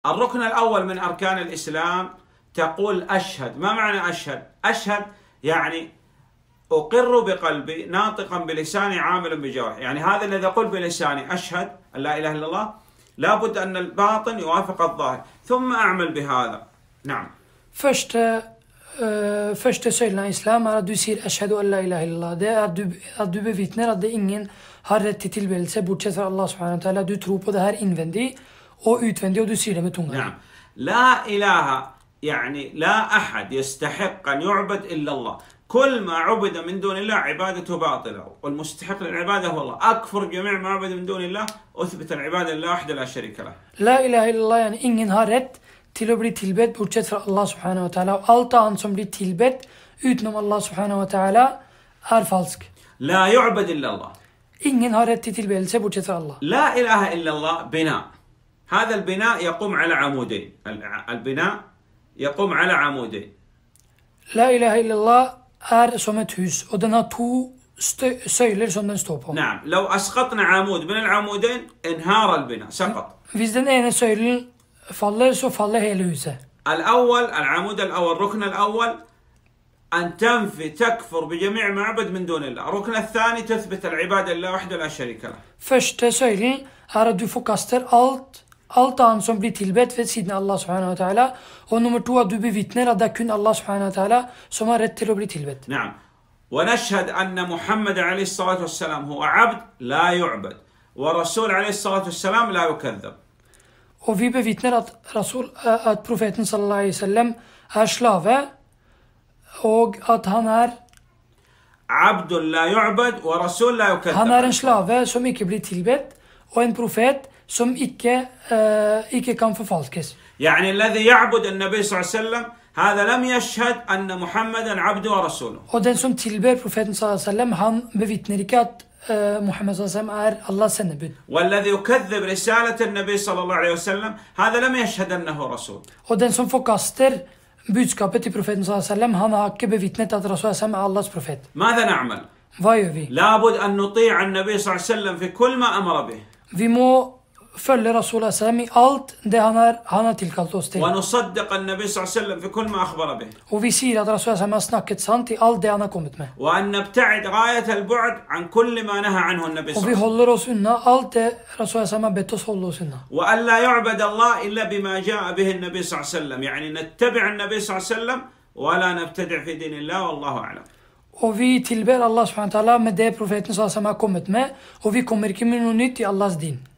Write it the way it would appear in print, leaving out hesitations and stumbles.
الركن الأول من أركان الإسلام تقول أشهد. ما معنى أشهد؟ أشهد يعني أقر بقلبي ناطقا بلساني عاملا بجوارحي. يعني هذا الذي أقول بلساني أشهد أن لا إله إلا الله، لابد أن الباطن يوافق الظاهر ثم أعمل بهذا. نعم. Første søylen av islam er at du sier ashhadu an la ilaha illallah. Det er at du bevitner at det ingen har rett til tilbedelse bortsett fra Allah subhanahu wa ta'ala. Du tror på det her innvendig og utvendig, og du sier det med tunga. نعم. لا إله يعني لا أحد يستحق أن يعبد إلا الله. كل ما عبد من دون الله عبادته باطلة، والمستحق للعبادة هو الله. أكفر جميع ما عبد من دون الله، أثبت العبادة لله وحده لا شريك له. La ilaha illallah yani ingen har rett til å bli tilbedt bortsett fra Allah subhanahu wa ta'ala. Og alt annet som blir tilbedt utenom Allah subhanahu wa ta'ala er falsk. لا يعبد إلا الله. Ingen har rett til tilbedelse bortsett fra Allah. لا إله إلا الله بناء. هذا البناء يقوم على عمودين. البناء يقوم على عمودين. La ilaha illallah er som et hus, og den har to søyler som den står på. نعم. لو أسقطنا عمود من العمودين انهار البناء، سقط. Hvis den ene søylen faller, så faller hele huset. الأول العمود الأول الركن الأول أن تنفي تكفر بجميع ما عبد من دون الله. الركن الثاني تثبت العبادة لله وحده لا شريك له. Første søylen er at du forkaster alt annet som blir tilbedt ved siden av Allah subhanahu wa ta'ala. Og nummer to at du bevitner at det er kun Allah subhanahu wa ta'ala som har rett til å bli tilbedt. نعم. ونشهد أن محمد عليه الصلاة والسلام هو عبد لا يعبد، ورسول عليه الصلاة والسلام لا يكذب. Og vi bevitner at profeten sallallahu alaihi wasallam er slave, og at han er عبد لا يعبد ورسول لا يكذب. Han er en slave som ikke blir tilbedt, og en profet som ikke kan forfalskes. يعني الذي يعبد النبي صلى الله عليه وسلم هذا لم يشهد أن محمدا عبده ورسوله. Og den som tilber profeten sallallahu alaihi wasallam, han bevitner ikke at Muhammed sallallahu alaihi wasallam er Allahs sendebud. والذي يكذب رسالة النبي صلى الله عليه وسلم هذا لم يشهد أنه رسول. Og den som forkaster budskapet til profeten sallallahu alaihi wasallam, han har ikke bevitnet at Rasul sallallahu alaihi wasallam er Allahs profet. ماذا نعمل؟ Hva gjør vi? لابد أن نطيع النبي صلى الله عليه وسلم في كل ما أمر به. Vi må følge Rasul sallallahu alaihi wasallam i alt det han har tilkalt oss til. ونصدق النبي صلى الله عليه وسلم في كل ما أخبر به. Og vi sier at Rasul sallallahu alaihi wasallam har snakket sant i alt det han har kommet med. وأن نبتعد غاية البعد عن كل ما نهى عنه النبي صلى Og الله vi عليه وسلم. holder oss unna alt det Rasul sallallahu alaihi wasallam har bedt oss holde oss unna. وأن لا يعبد الله إلا بما جاء به النبي صلى الله عليه وسلم. يعني نتبع النبي صلى الله عليه وسلم ولا نبتدع في دين الله والله أعلم. Og vi tilber Allah subhanahu wa ta'ala med det profeten sallallahu alaihi wasallam har kommet med, og vi kommer ikke med noe nytt i Allahs din.